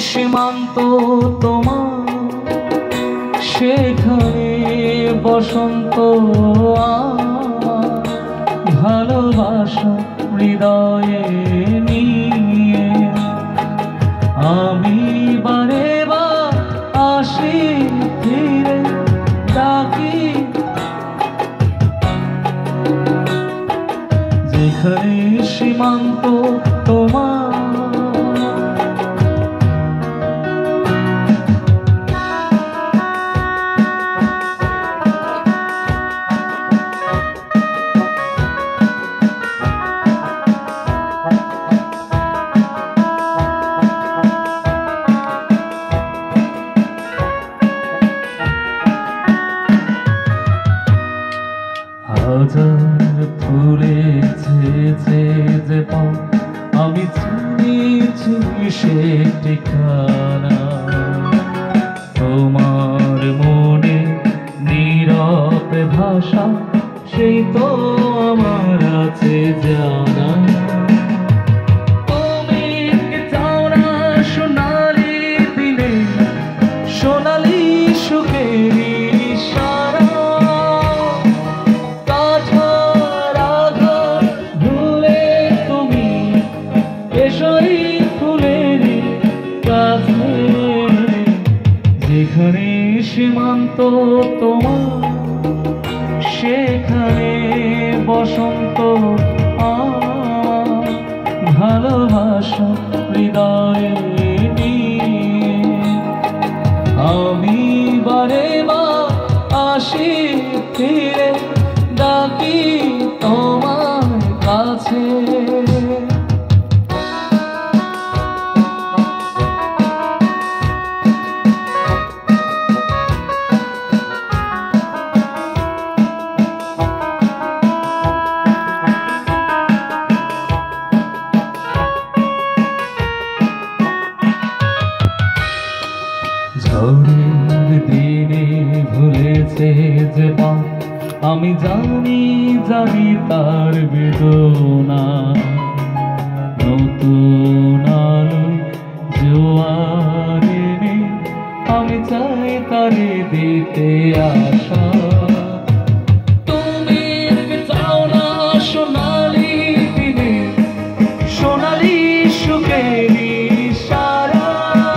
সীমান্ত তোমার, সেখানে বসন্ত আমার, ভালোবাসা হৃদয়ে নিয়ে আমি বারে বার আসি ফিরে ডাকি, যেখানে সীমান্ত তোমার। হাজার ফুলেছে যে পাও, আমি চিনেছি সে ঠিকানা। তোমার মনে নীরব ভাষা, সেই তো আমার আছে জানা। তুমি চাও না সোনালি দিনে, সোনালি সুখের ইশারা। যেখানে সীমান্ত তোমার, সেখানে বসন্ত আমার, ভালোবাসা হৃদয়ে নিয়ে আমি বারে বার আসি ফিরে ডাকি তোমার কাছে। ঝড়ের দিনে ভুলেছে যে পাও, আমি জানি জানি তার বেদনা। নতুন আলোয় জোয়ার এনে আমি চাই তারে দিতে আশা। তুমি চাও না সোনালি দিনে, সোনালি সুখের ইশারা।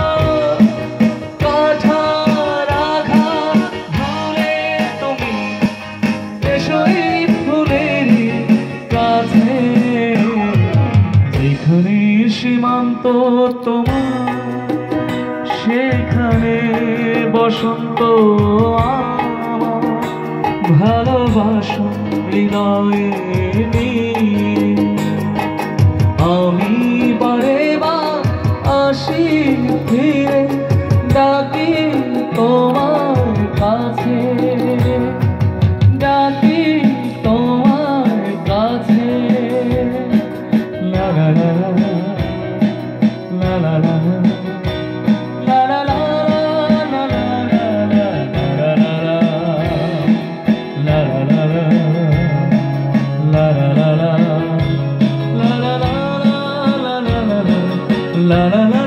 যেখানে সীমান্ত তোমার, সেখানে বসন্ত আমার, ভালোবাসা হৃদয়ে নিয়ে আমি বারে বার আসি ফিরে ডাকি তোমার কাছে, ডাকি তোমার কাছে। La la la la la la la la la la la la la la